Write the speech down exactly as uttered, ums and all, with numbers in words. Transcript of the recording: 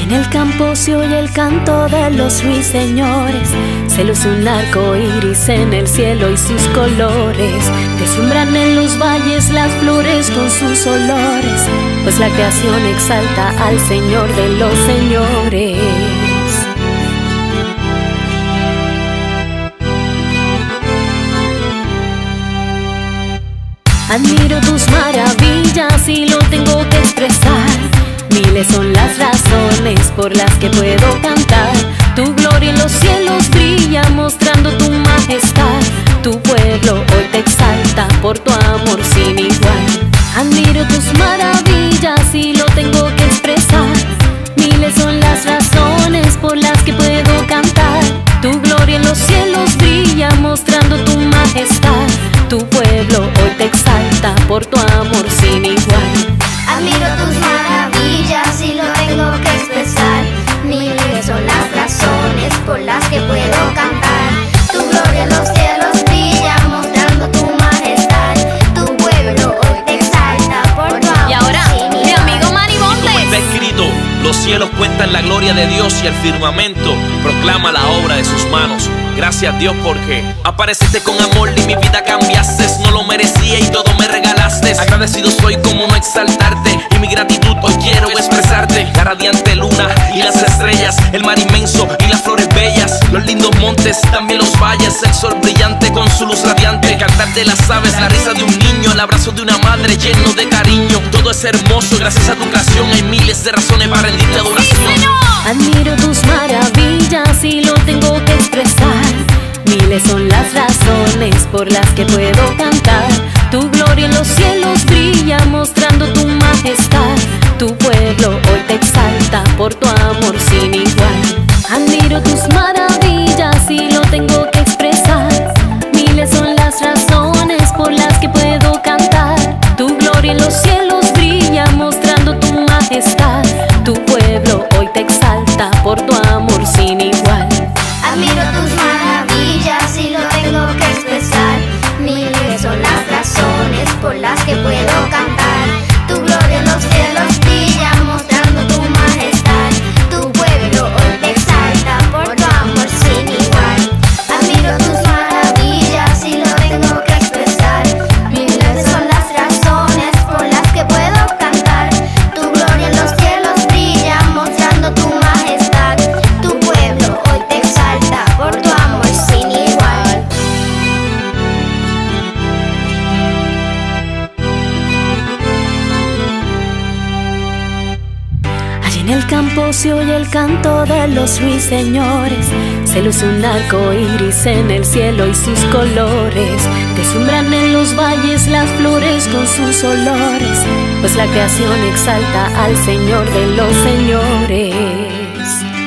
En el campo se oye el canto de los ruiseñores, se luce un arco iris en el cielo y sus colores deslumbran en los valles las flores con sus olores, pues la creación exalta al Señor de los señores. Admiro tus maravillas y lo tengo que expresar. Miles son las razones por las que puedo cantar. Tu gloria en los cielos brilla mostrando tu majestad. Tu pueblo hoy te exalta por tu amor sin igual. Admiro tus maravillas y lo tengo que expresar. Miles son las razones por las que puedo cantar. Tu gloria en los cielos brilla mostrando tu majestad. Tu pueblo hoy te exalta por tu amor sin igual. Admiro tus maravillas y lo tengo que expresar. Miles son las razones por las que puedo cantar. Tu gloria en los cielos brilla mostrando tu majestad. Tu pueblo hoy te exalta por tu amor. Y ahora, sin mi igual. amigo Manny Bontes. Como está escrito, los cielos cuentan la gloria de Dios y el firmamento proclama la obra de sus manos. Gracias Dios porque apareciste con amor y mi vida cambiaste. No lo merecía y todo me regalaste. Agradecido soy como no exaltarte, y mi gratitud hoy quiero expresarte. La radiante luna y las estrellas, el mar inmenso y las flores bellas, los lindos montes, también los valles, el sol brillante con su luz radiante, el cantar de las aves, la risa de un niño, el abrazo de una madre lleno de cariño. Todo es hermoso, gracias a tu creación hay miles de razones para rendirte adoración. Admiro tus maravillas y lo tengo que expresar. Miles son las razones por las que puedo cantar. Tu gloria en los cielos brilla mostrando tu majestad. Tu pueblo hoy te exalta por tu amor sin igual. Admiro tus maravillas y lo tengo que expresar. Miles son las razones por las que puedo cantar. Tu gloria en los cielos brilla mostrando tu majestad. Tu pueblo hoy te exalta por tu amor sin igual. Admiro tus maravillas y lo tengo que expresar. Miles son las razones por las que puedo cantar. Tu gloria en los cielos brilla mostrando tu majestad. Tu pueblo hoy te exalta por tu amor sin igual. Admiro tus maravillas y lo tengo que expresar. Miles son las razones por las que puedo cantar. Tu gloria en los cielos brilla mostrando tu majestad. Tu pueblo hoy te exalta por tu amor sin igual. Allí en el campo se oye el canto de los ruiseñores, se luce un arco iris en el cielo y sus colores deslumbran en los valles las flores con sus olores, pues la creación exalta al Señor de los señores.